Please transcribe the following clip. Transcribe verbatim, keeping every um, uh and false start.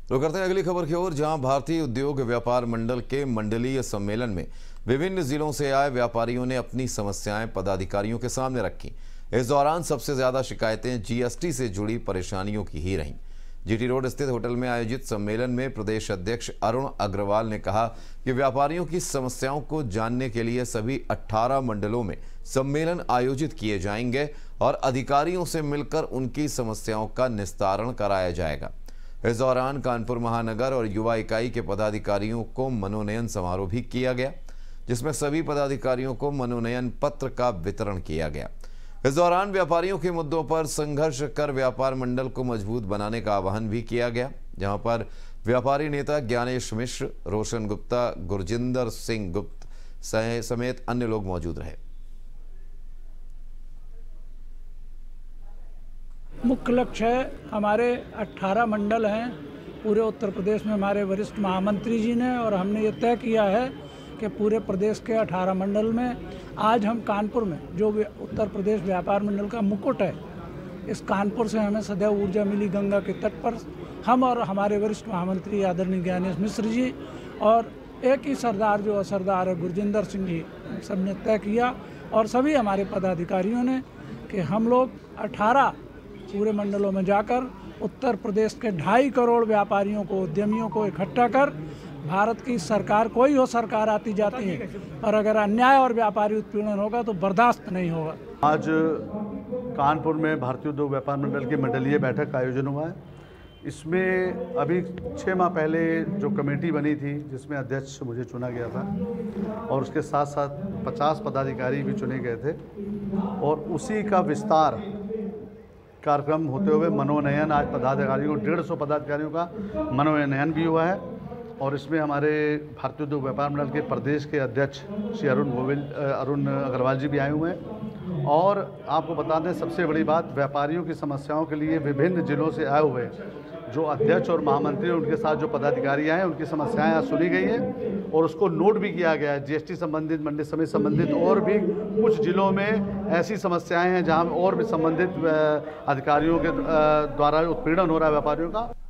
तो करते हैं अगली खबर की ओर, जहां भारतीय उद्योग व्यापार मंडल के मंडलीय सम्मेलन में विभिन्न जिलों से आए व्यापारियों ने अपनी समस्याएं पदाधिकारियों के सामने रखी। इस दौरान सबसे ज्यादा शिकायतें जीएसटी से जुड़ी परेशानियों की ही रहीं। जीटी रोड स्थित होटल में आयोजित सम्मेलन में प्रदेश अध्यक्ष अरुण अग्रवाल ने कहा कि व्यापारियों की समस्याओं को जानने के लिए सभी अठारह मंडलों में सम्मेलन आयोजित किए जाएंगे और अधिकारियों से मिलकर उनकी समस्याओं का निस्तारण कराया जाएगा। इस दौरान कानपुर महानगर और युवा इकाई के पदाधिकारियों को मनोनयन समारोह भी किया गया, जिसमें सभी पदाधिकारियों को मनोनयन पत्र का वितरण किया गया। इस दौरान व्यापारियों के मुद्दों पर संघर्ष कर व्यापार मंडल को मजबूत बनाने का आह्वान भी किया गया, जहां पर व्यापारी नेता ज्ञानेश मिश्र, रोशन गुप्ता, गुरजिंदर सिंह गुप्त समेत अन्य लोग मौजूद रहे। मुख्य लक्ष्य है, हमारे अठारह मंडल हैं पूरे उत्तर प्रदेश में। हमारे वरिष्ठ महामंत्री जी ने और हमने ये तय किया है कि पूरे प्रदेश के अठारह मंडल में आज हम कानपुर में, जो उत्तर प्रदेश व्यापार मंडल का मुकुट है, इस कानपुर से हमें सदैव ऊर्जा मिली गंगा के तट पर, हम और हमारे वरिष्ठ महामंत्री आदरणीय ज्ञानेश मिश्र जी और एक ही सरदार जो सरदार है गुरजिंदर सिंह जी, सबने तय किया और सभी हमारे पदाधिकारियों ने कि हम लोग अठारह पूरे मंडलों में जाकर उत्तर प्रदेश के ढाई करोड़ व्यापारियों को, उद्यमियों को इकट्ठा कर, भारत की सरकार, कोई हो सरकार आती जाती है, पर अगर अन्याय और व्यापारी उत्पीड़न होगा तो बर्दाश्त नहीं होगा। आज कानपुर में भारतीय उद्योग व्यापार मंडल की मंडलीय बैठक का आयोजन हुआ है। इसमें अभी छः माह पहले जो कमेटी बनी थी, जिसमें अध्यक्ष मुझे चुना गया था और उसके साथ साथ पचास पदाधिकारी भी चुने गए थे, और उसी का विस्तार कार्यक्रम होते हुए मनोनयन आज पदाधिकारियों को डेढ़ सौ पदाधिकारियों का मनोनयन भी हुआ है। और इसमें हमारे भारतीय उद्योग व्यापार मंडल के प्रदेश के अध्यक्ष श्री अरुण गोविंद अरुण अग्रवाल जी भी आए हुए हैं। और आपको बता दें, सबसे बड़ी बात, व्यापारियों की समस्याओं के लिए विभिन्न जिलों से आए हुए जो अध्यक्ष और महामंत्री, उनके साथ जो पदाधिकारी आए, उनकी समस्याएं आज सुनी गई हैं और उसको नोट भी किया गया है। जीएसटी संबंधित, मंडी समिति संबंधित और भी कुछ जिलों में ऐसी समस्याएं हैं जहां और भी संबंधित अधिकारियों के द्वारा उत्पीड़न हो रहा है व्यापारियों का।